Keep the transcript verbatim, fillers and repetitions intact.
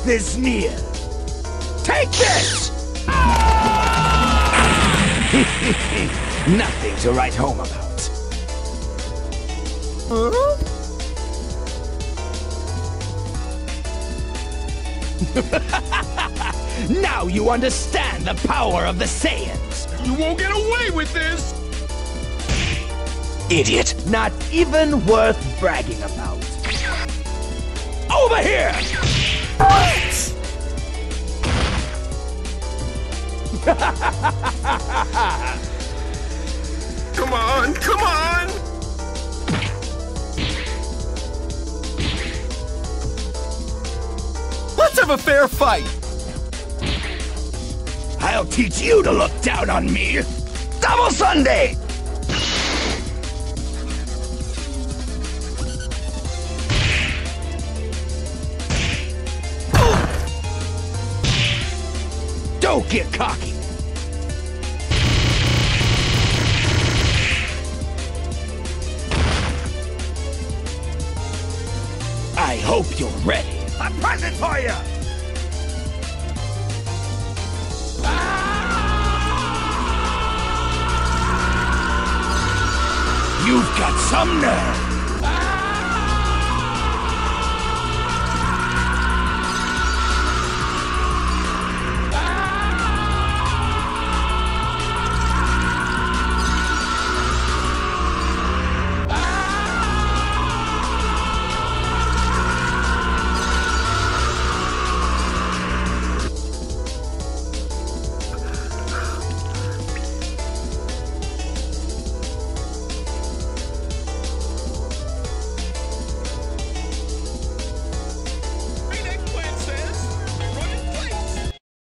death is near. Take this! Nothing to write home about. Huh? Now you understand the power of the Saiyans! You won't get away with this! Idiot! Not even worth bragging about. Over here! Come on, come on! Let's have a fair fight! I'll teach you to look down on me! Double Sunday! Don't get cocky! I hope you're ready. A present for you! You've got some nerve!